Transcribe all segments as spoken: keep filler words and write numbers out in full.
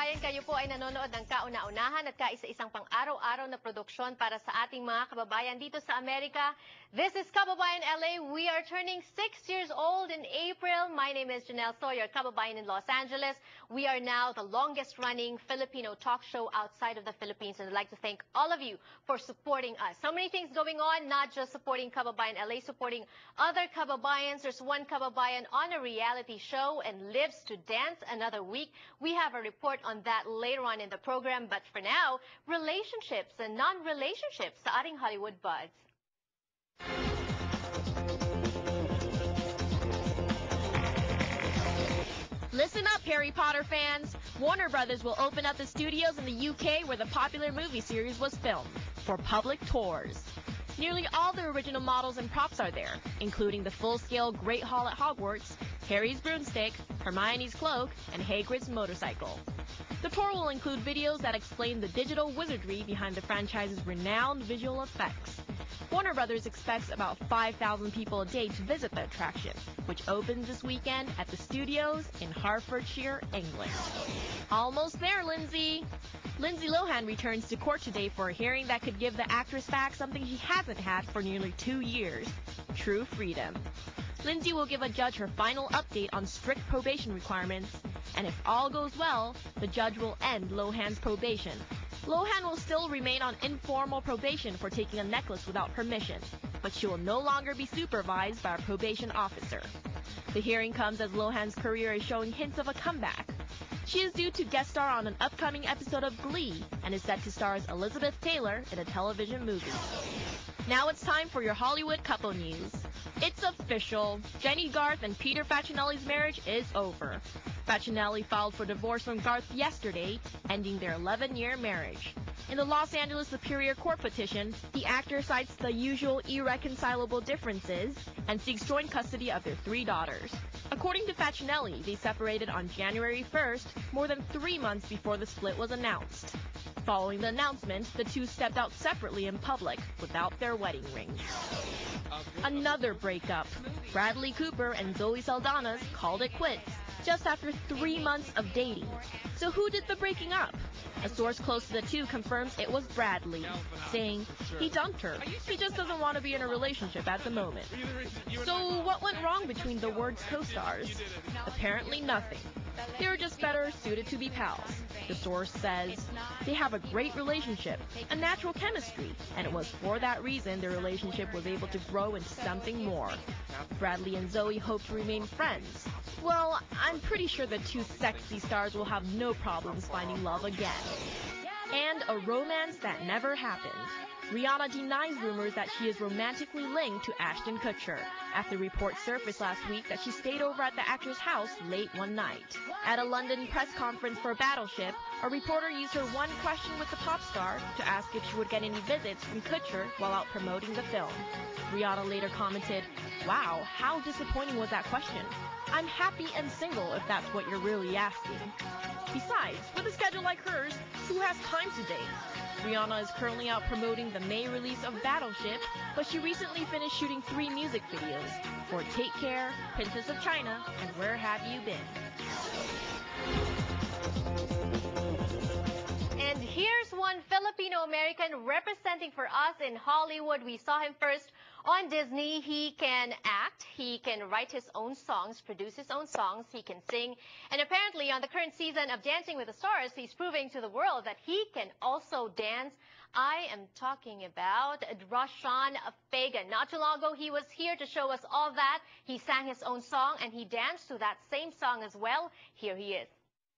kababayan, kayo po ay nanonood ng kauna-unahan at kaisa-isang pang-araw-araw na produksyon para sa ating mga kababayan dito sa Amerika. This is Kababayan L A. We are turning six years old in April. My name is Janelle Sawyer, Kababayan in Los Angeles. We are now the longest-running Filipino talk show outside of the Philippines, and I'd like to thank all of you for supporting us. So many things going on, not just supporting Kababayan L A, supporting other Kababayans. There's one Kababayan on a reality show and lives to dance another week. We have a report on that later on in the program, but for now, relationships and non-relationships sa ating Hollywood Buds. Listen up, Harry Potter fans! Warner Brothers will open up the studios in the U K where the popular movie series was filmed for public tours. Nearly all the original models and props are there, including the full-scale Great Hall at Hogwarts, Harry's broomstick, Hermione's cloak, and Hagrid's motorcycle. The tour will include videos that explain the digital wizardry behind the franchise's renowned visual effects. Warner Brothers expects about five thousand people a day to visit the attraction, which opens this weekend at the studios in Hertfordshire, England. Almost there, Lindsay! Lindsay Lohan returns to court today for a hearing that could give the actress back something she hasn't had for nearly two years, true freedom. Lindsay will give a judge her final update on strict probation requirements, and if all goes well, the judge will end Lohan's probation. Lohan will still remain on informal probation for taking a necklace without permission, but she will no longer be supervised by a probation officer. The hearing comes as Lohan's career is showing hints of a comeback. She is due to guest star on an upcoming episode of Glee and is set to star as Elizabeth Taylor in a television movie. Now it's time for your Hollywood couple news. It's official. Jenny Garth and Peter Facinelli's marriage is over. Facinelli filed for divorce from Garth yesterday, ending their eleven-year marriage. In the Los Angeles Superior Court petition, the actor cites the usual irreconcilable differences and seeks joint custody of their three daughters. According to Facinelli, they separated on January first, more than three months before the split was announced. Following the announcement, the two stepped out separately in public without their wedding rings. Another breakup. Bradley Cooper and Zoe Saldana called it quits just after three months of dating. So who did the breaking up? A source close to the two confirms it was Bradley, saying he dumped her. He just doesn't want to be in a relationship at the moment. So what went wrong between the Word's co-stars? Apparently nothing. They were just better suited to be pals. The source says they have a great relationship, a natural chemistry, and it was for that reason their relationship was able to grow into something more. Bradley and Zoe hope to remain friends. Well, I'm pretty sure the two sexy stars will have no problems finding love again. And a romance that never happened. Rihanna denies rumors that she is romantically linked to Ashton Kutcher after reports surfaced last week that she stayed over at the actor's house late one night. At a London press conference for Battleship, a reporter used her one question with the pop star to ask if she would get any visits from Kutcher while out promoting the film. Rihanna later commented, "Wow, how disappointing was that question? I'm happy and single if that's what you're really asking." Besides, with a schedule like hers, who has time to date? Rihanna is currently out promoting the May release of Battleship, but she recently finished shooting three music videos for Take Care, Princess of China, and Where Have You Been? And here's one Filipino-American representing for us in Hollywood. We saw him first on Disney. He can act, he can write his own songs, produce his own songs, he can sing. And apparently on the current season of Dancing with the Stars, he's proving to the world that he can also dance. I am talking about Roshon Fegan. Not too long ago, he was here to show us all that. He sang his own song and he danced to that same song as well. Here he is.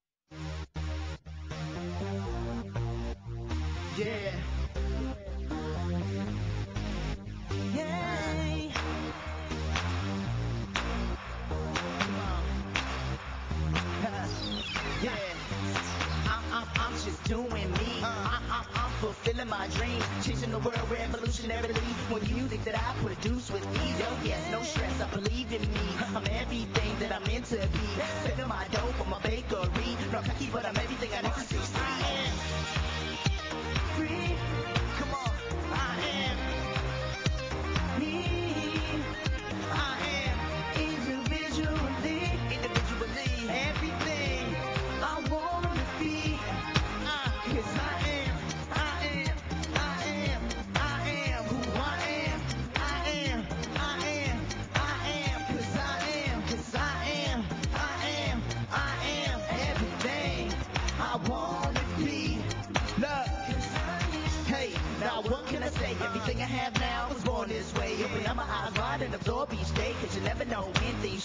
Yeah. Yay. Come on. Yeah. I'm, I'm, I'm just doing me. Uh, I, I'm, I'm fulfilling my dream. Changing the world revolutionarily. When you think that I produce with ease, oh yes, no stress. I believe in me. I'm everything that I'm meant to be. Saving my dough for my bakery. Not cocky, but I'm everything I need to succeed. I am free. Come on. I am me. I am individually, individually, everything I wanna be.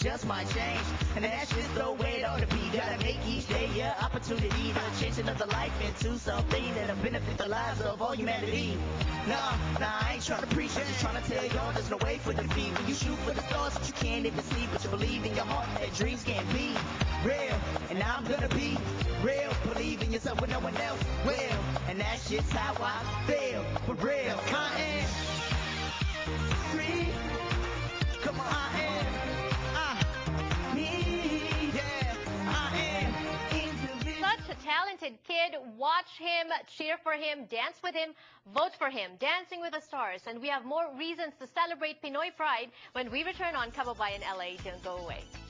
just might change. And that's just the way it ought to be. Gotta make each day your opportunity to change another life into something that'll benefit the lives of all humanity. Nah, nah, I ain't trying to preach, I'm just trying to tell y'all there's no way for defeat. When you shoot for the stars, but you can't even see, but you believe in your heart that dreams can be real. And I'm gonna be real. Believe in yourself when no one else will. And that's just how I feel. For real, I am free. Come on, I am. Uh, me. Yeah, I am. Individual. Such a talented kid. Watch him, cheer for him, dance with him, vote for him. Dancing with the Stars. And we have more reasons to celebrate Pinoy pride when we return on Kababayan L A. Don't go away.